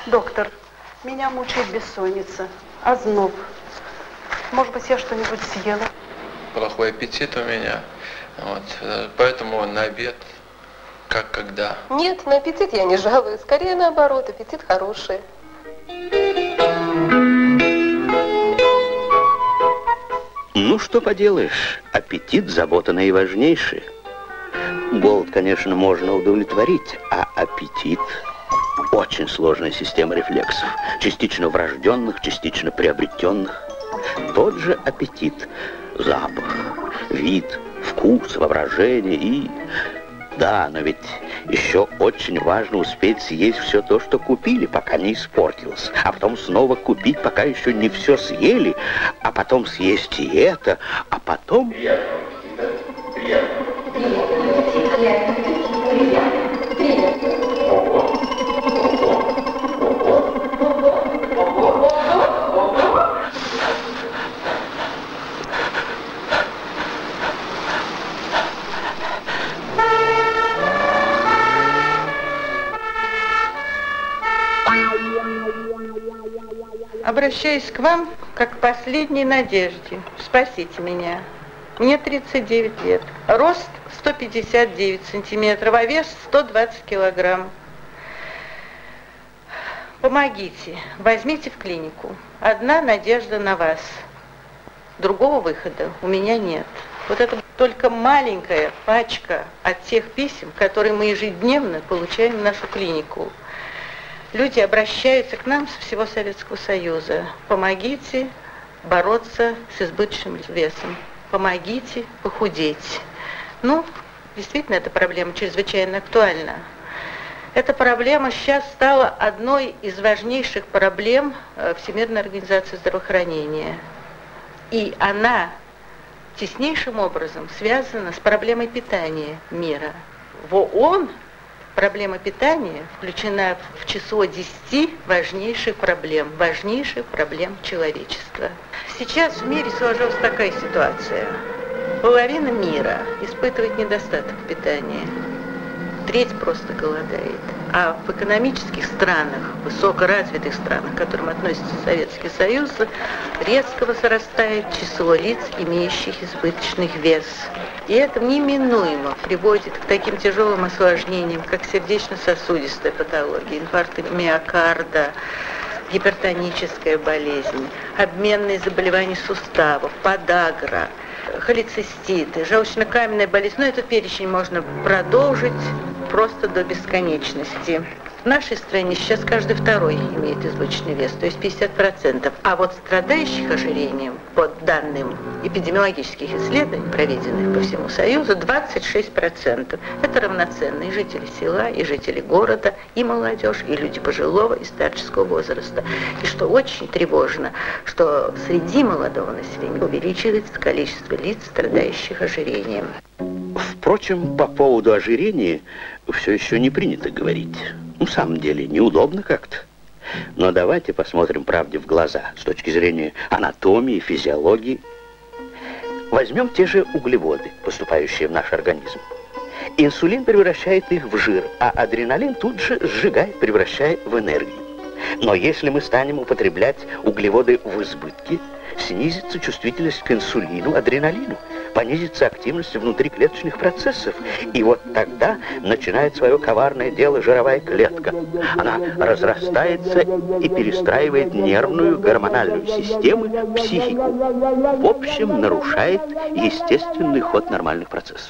Доктор, меня мучает бессонница, озноб. Может быть, я что-нибудь съела? Плохой аппетит у меня. Вот. Поэтому на обед, как когда. Нет, на аппетит я не жалуюсь. Скорее наоборот, аппетит хороший. Ну, что поделаешь, аппетит – забота наиважнейшая. Голод, конечно, можно удовлетворить, а аппетит – очень сложная система рефлексов, частично врожденных, частично приобретенных. Тот же аппетит – запах, вид, вкус, воображение и... Да, но ведь еще очень важно успеть съесть все то, что купили, пока не испортилось. А потом снова купить, пока еще не все съели. А потом съесть и это. А потом... Обращаюсь к вам, как к последней надежде. Спасите меня. Мне 39 лет. Рост 159 сантиметров, а вес 120 килограмм. Помогите, возьмите в клинику. Одна надежда на вас. Другого выхода у меня нет. Вот это только маленькая пачка от тех писем, которые мы ежедневно получаем в нашу клинику. Люди обращаются к нам со всего Советского Союза. Помогите бороться с избыточным весом. Помогите похудеть. Ну, действительно, эта проблема чрезвычайно актуальна. Эта проблема сейчас стала одной из важнейших проблем Всемирной организации здравоохранения. И она теснейшим образом связана с проблемой питания мира. В ООН проблема питания включена в число 10 важнейших проблем человечества. Сейчас в мире сложилась такая ситуация. Половина мира испытывает недостаток питания. Треть просто голодает. А в экономических странах, высокоразвитых странах, к которым относится Советский Союз, резко возрастает число лиц, имеющих избыточный вес. И это неминуемо приводит к таким тяжелым осложнениям, как сердечно-сосудистая патология, инфаркт миокарда, гипертоническая болезнь, обменные заболевания суставов, подагра, холециститы, желчно-каменная болезнь. Но этот перечень можно продолжить просто до бесконечности. В нашей стране сейчас каждый второй имеет избыточный вес, то есть 50%. А вот страдающих ожирением, по данным эпидемиологических исследований, проведенных по всему Союзу, 26%. Это равноценно и жители села, и жители города, и молодежь, и люди пожилого и старческого возраста. И что очень тревожно, что среди молодого населения увеличивается количество лиц, страдающих ожирением. Впрочем, по поводу ожирения все еще не принято говорить. В самом деле, неудобно как-то. Но давайте посмотрим правде в глаза с точки зрения анатомии, физиологии. Возьмем те же углеводы, поступающие в наш организм. Инсулин превращает их в жир, а адреналин тут же сжигает, превращая в энергию. Но если мы станем употреблять углеводы в избытке, снизится чувствительность к инсулину, адреналину, понизится активность внутриклеточных процессов. И вот тогда начинает свое коварное дело жировая клетка. Она разрастается и перестраивает нервную, гормональную систему, психику. В общем, нарушает естественный ход нормальных процессов.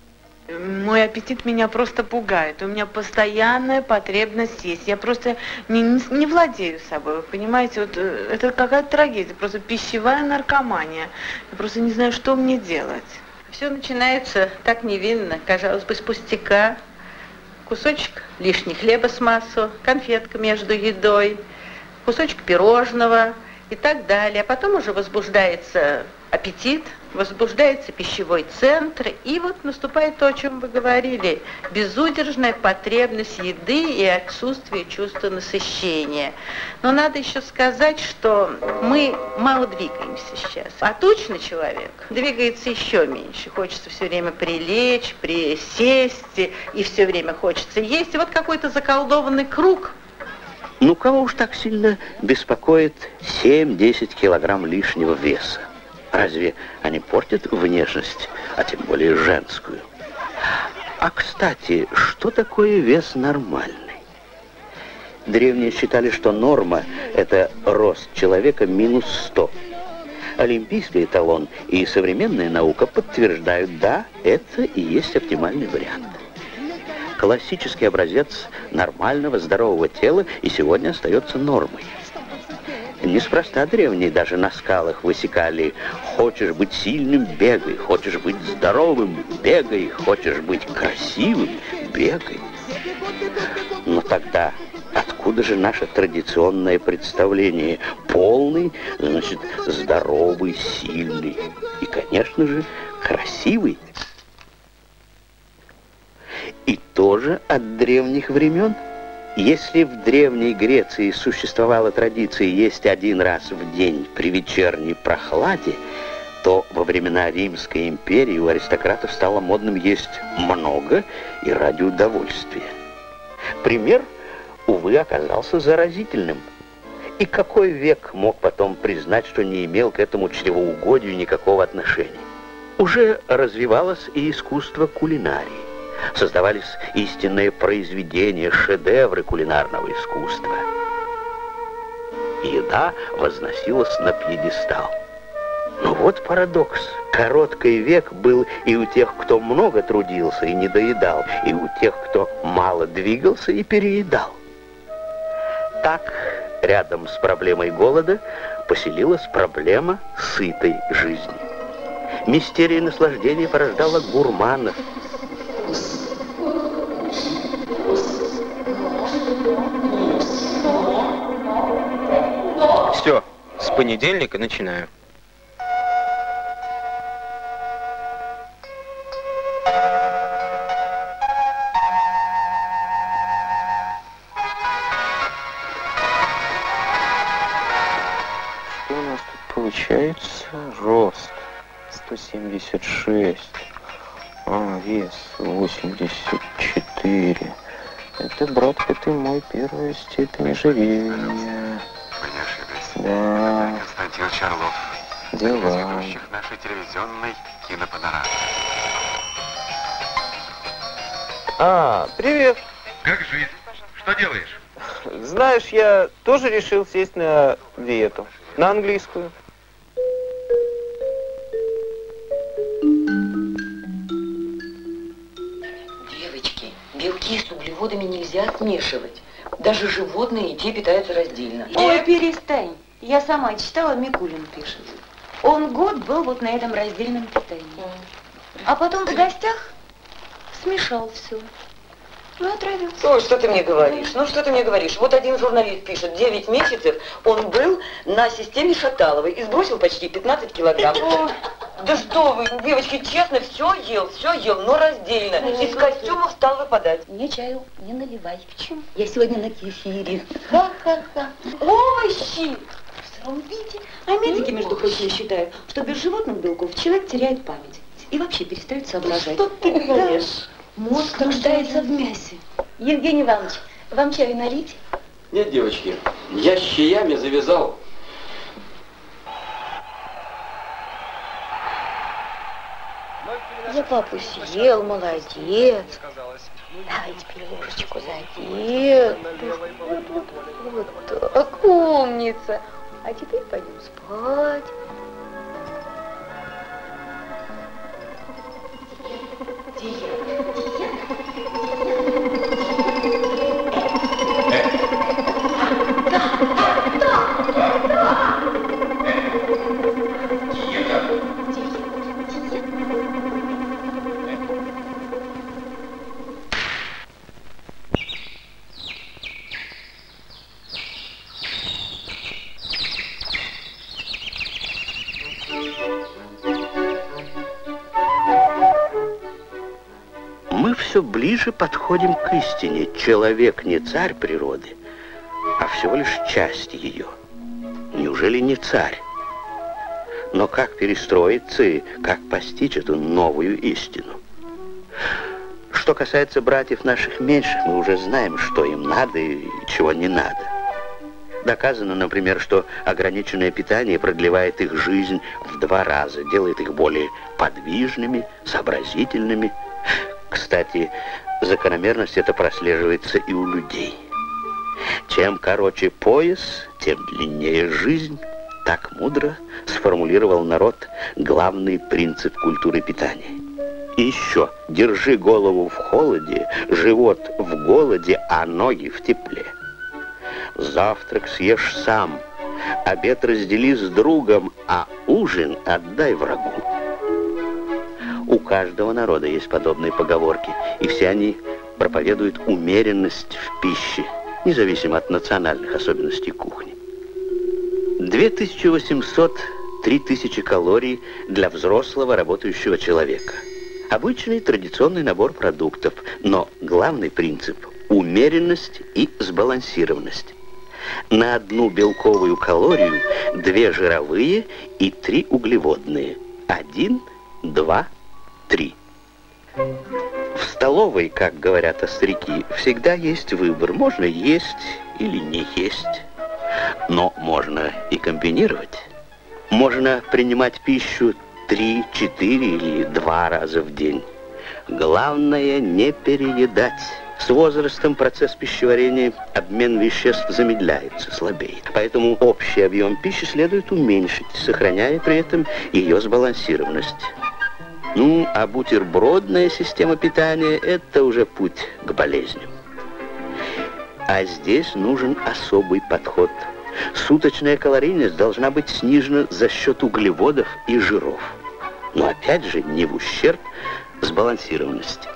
Мой аппетит меня просто пугает. У меня постоянная потребность есть. Я просто не владею собой. Вы понимаете, вот это какая-то трагедия. Просто пищевая наркомания. Я просто не знаю, что мне делать. Все начинается так невинно, казалось бы, с пустяка. Кусочек лишней хлеба с маслом, конфетка между едой, кусочек пирожного и так далее. А потом уже возбуждается аппетит, возбуждается пищевой центр, и вот наступает то, о чем вы говорили, безудержная потребность еды и отсутствие чувства насыщения. Но надо еще сказать, что мы мало двигаемся сейчас, а тучный человек двигается еще меньше. Хочется все время прилечь, присесть, и все время хочется есть. И вот какой-то заколдованный круг Ну, кого уж так сильно беспокоит 7-10 килограмм лишнего веса? Разве они портят внешность, а тем более женскую? А, кстати, что такое вес нормальный? Древние считали, что норма – это рост человека минус 100. Олимпийский эталон и современная наука подтверждают, да, это и есть оптимальный вариант. Классический образец нормального здорового тела и сегодня остается нормой. Неспроста древние даже на скалах высекали: хочешь быть сильным – бегай, хочешь быть здоровым – бегай, хочешь быть красивым – бегай. Но тогда откуда же наше традиционное представление? Полный, значит, здоровый, сильный и, конечно же, красивый. И тоже от древних времен. Если в Древней Греции существовала традиция есть один раз в день при вечерней прохладе, то во времена Римской империи у аристократов стало модным есть много и ради удовольствия. Пример, увы, оказался заразительным. И какой век мог потом признать, что не имел к этому чревоугодию никакого отношения? Уже развивалось и искусство кулинарии. Создавались истинные произведения, шедевры кулинарного искусства. Еда возносилась на пьедестал. Но вот парадокс. Короткий век был и у тех, кто много трудился и не доедал, и у тех, кто мало двигался и переедал. Так, рядом с проблемой голода поселилась проблема сытой жизни. Мистерия наслаждения порождала гурманов. Все, с понедельника начинаю. Что у нас тут получается? Рост 176, вес 84. Это, братка, ты мой, первая степень ожирения. Вы не ошиблись. Да. Константин Чарлов. Дела. Ведущих нашей телевизионной кинопанорамы. Привет. Как жизнь? Что делаешь? Знаешь, я тоже решил сесть на диету. На английскую. Девочки, белки с углеводами нельзя смешивать. Даже животные и те питаются раздельно. Ой, перестань. Я сама читала, Микулин пишет. Он год был вот на этом раздельном питании. А потом в гостях смешал все. Ну, отравился. Ой, что ты мне говоришь? Ну, что ты мне говоришь? Вот один журналист пишет, 9 месяцев он был на системе Шаталовой и сбросил почти 15 килограмм. Да что вы, девочки, честно, все ел, но раздельно. Из костюмов стал выпадать. Мне чаю не наливай. Почему? Я сегодня на кефире. Ха-ха-ха. Овощи! В сыром виде. А медики, между прочим, считают, что без животных белков человек теряет память. И вообще перестает соображать. Что ты говоришь? Мозг нуждается в мясе. Евгений Иванович, вам чаю налить? Нет, девочки, я с чаями завязал. Я папу съел, молодец. Давай теперь ложечку задел. Вот так, умница. А теперь пойдем спать. Мы все ближе подходим к истине. Человек не царь природы, а всего лишь часть ее. Неужели не царь? Но как перестроиться и как постичь эту новую истину? Что касается братьев наших меньших, мы уже знаем, что им надо и чего не надо. Доказано, например, что ограниченное питание продлевает их жизнь в 2 раза, делает их более подвижными, сообразительными. Кстати, закономерность эта прослеживается и у людей. Чем короче пояс, тем длиннее жизнь. Так мудро сформулировал народ главный принцип культуры питания. И еще, держи голову в холоде, живот в голоде, а ноги в тепле. Завтрак съешь сам, обед раздели с другом, а ужин отдай врагу. У каждого народа есть подобные поговорки, и все они проповедуют умеренность в пище, независимо от национальных особенностей кухни. 2800-3000 калорий для взрослого работающего человека. Обычный традиционный набор продуктов, но главный принцип – умеренность и сбалансированность. На 1 белковую калорию 2 жировые и 3 углеводные. 1, 2, 3. В столовой, как говорят остряки, всегда есть выбор. Можно есть или не есть. Но можно и комбинировать. Можно принимать пищу 3, 4 или 2 раза в день. Главное не переедать. С возрастом процесс пищеварения, обмен веществ замедляется, слабеет. Поэтому общий объем пищи следует уменьшить, сохраняя при этом ее сбалансированность. Ну, а бутербродная система питания – это уже путь к болезням. А здесь нужен особый подход. Суточная калорийность должна быть снижена за счет углеводов и жиров. Но опять же, не в ущерб сбалансированности.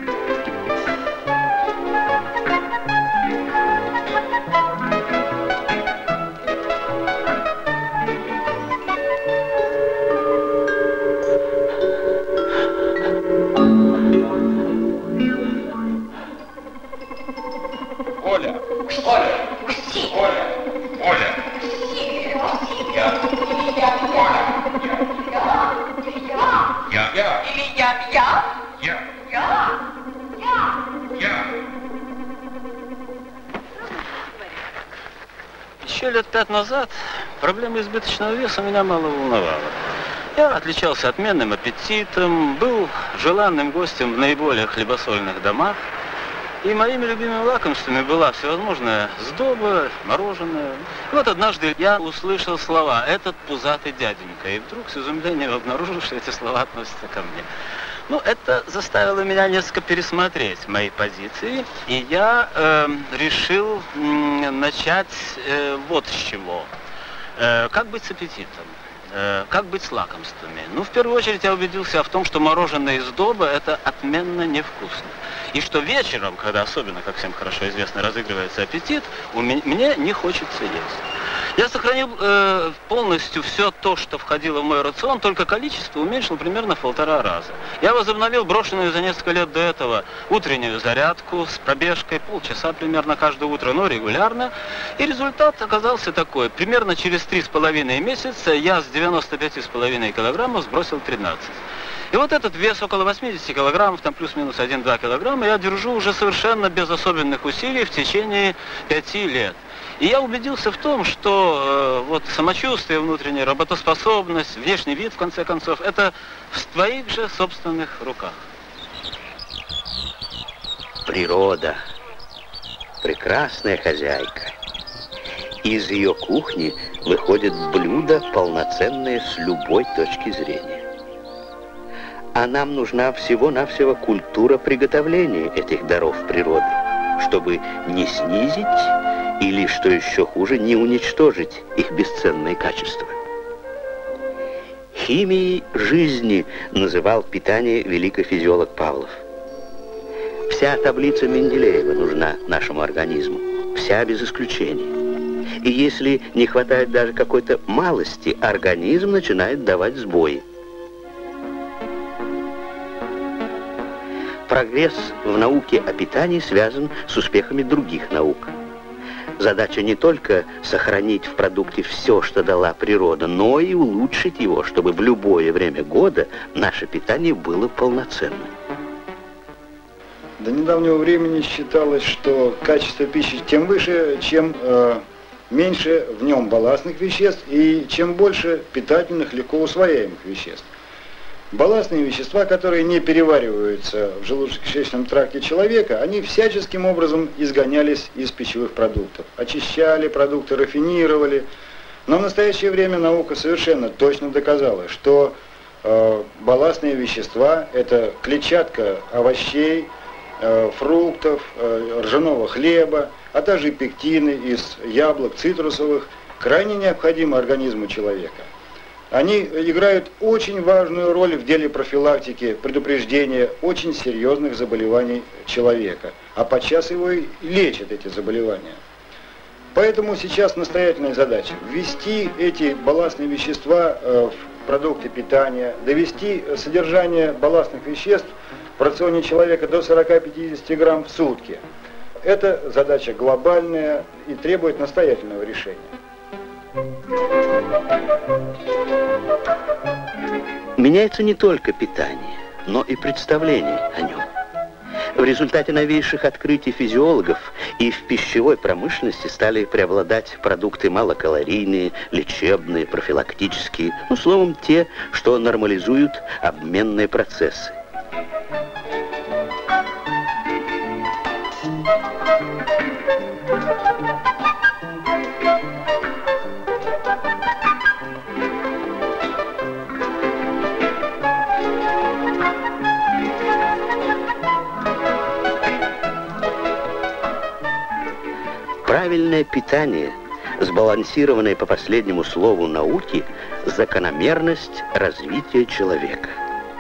Еще лет 5 назад проблема избыточного веса меня мало волновала. Я отличался отменным аппетитом, был желанным гостем в наиболее хлебосольных домах. И моими любимыми лакомствами была всевозможная сдоба, мороженое. И вот однажды я услышал слова «этот пузатый дяденька». И вдруг с изумлением обнаружил, что эти слова относятся ко мне. Ну, это заставило меня несколько пересмотреть мои позиции. И я решил начать вот с чего. Как быть с аппетитом? Как быть с лакомствами? Ну, в первую очередь я убедился в том, что мороженое из сдоба – это отменно невкусно. И что вечером, когда особенно, как всем хорошо известно, разыгрывается аппетит, мне не хочется есть. Я сохранил полностью все то, что входило в мой рацион, только количество уменьшил примерно в 1,5 раза. Я возобновил брошенную за несколько лет до этого утреннюю зарядку с пробежкой, полчаса примерно каждое утро, но регулярно. И результат оказался такой. Примерно через 3,5 месяца я с 95,5 килограммов сбросил 13. И вот этот вес около 80 килограммов, там плюс-минус 1-2 килограмма, я держу уже совершенно без особенных усилий в течение 5 лет. И я убедился в том, что вот самочувствие, внутренняя работоспособность, внешний вид, в конце концов, это в твоих же собственных руках. Природа – прекрасная хозяйка. Из ее кухни выходит блюдо, полноценное с любой точки зрения. А нам нужна всего-навсего культура приготовления этих даров природы, чтобы не снизить или, что еще хуже, не уничтожить их бесценные качества. Химией жизни называл питание великий физиолог Павлов. Вся таблица Менделеева нужна нашему организму, вся без исключения. И если не хватает даже какой-то малости, организм начинает давать сбои. Прогресс в науке о питании связан с успехами других наук. Задача не только сохранить в продукте все, что дала природа, но и улучшить его, чтобы в любое время года наше питание было полноценным. До недавнего времени считалось, что качество пищи тем выше, чем меньше в нем балластных веществ и чем больше питательных, легко усвояемых веществ. Балластные вещества, которые не перевариваются в желудочно-кишечном тракте человека, они всяческим образом изгонялись из пищевых продуктов. Очищали продукты, рафинировали. Но в настоящее время наука совершенно точно доказала, что балластные вещества – это клетчатка овощей, фруктов, ржаного хлеба, а также пектины из яблок, цитрусовых, крайне необходимы организму человека. Они играют очень важную роль в деле профилактики, предупреждения очень серьезных заболеваний человека, а подчас его и лечат эти заболевания. Поэтому сейчас настоятельная задача – ввести эти балластные вещества в продукты питания, довести содержание балластных веществ в рационе человека до 40-50 грамм в сутки. Это задача глобальная и требует настоятельного решения. Меняется не только питание, но и представление о нем. В результате новейших открытий физиологов и в пищевой промышленности стали преобладать продукты малокалорийные, лечебные, профилактические, словом, те, что нормализуют обменные процессы. Правильное питание, сбалансированное по последнему слову науки, закономерность развития человека.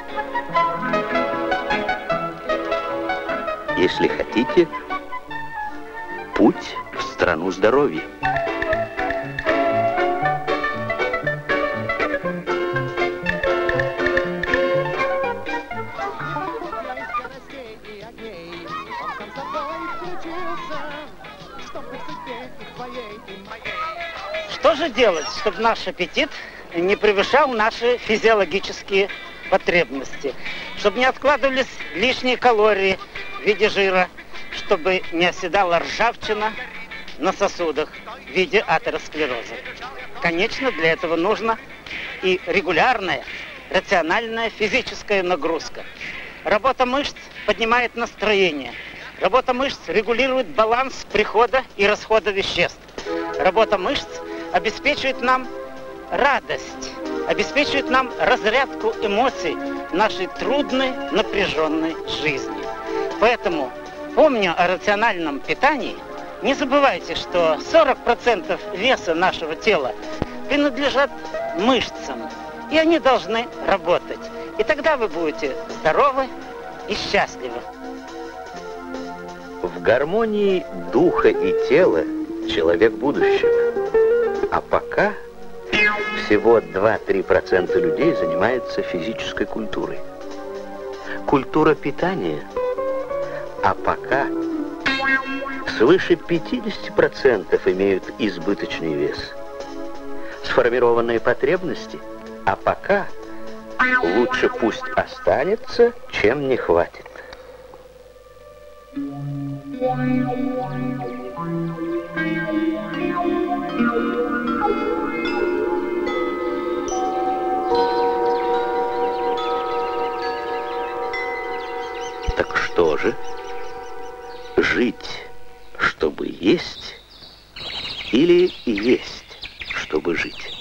Если хотите, путь в страну здоровья. Что же делать, чтобы наш аппетит не превышал наши физиологические потребности? Чтобы не откладывались лишние калории в виде жира, чтобы не оседала ржавчина на сосудах в виде атеросклероза. Конечно, для этого нужна и регулярная, рациональная физическая нагрузка. Работа мышц поднимает настроение. Работа мышц регулирует баланс прихода и расхода веществ. Работа мышц обеспечивает нам радость, обеспечивает нам разрядку эмоций нашей трудной, напряженной жизни. Поэтому, помня о рациональном питании, не забывайте, что 40% веса нашего тела принадлежат мышцам, и они должны работать. И тогда вы будете здоровы и счастливы. В гармонии духа и тела человек будущего. А пока всего 2-3% людей занимаются физической культурой. Культура питания. А пока свыше 50% имеют избыточный вес. Сформированные потребности. А пока лучше пусть останется, чем не хватит. Так что же? Жить, чтобы есть, или есть, чтобы жить?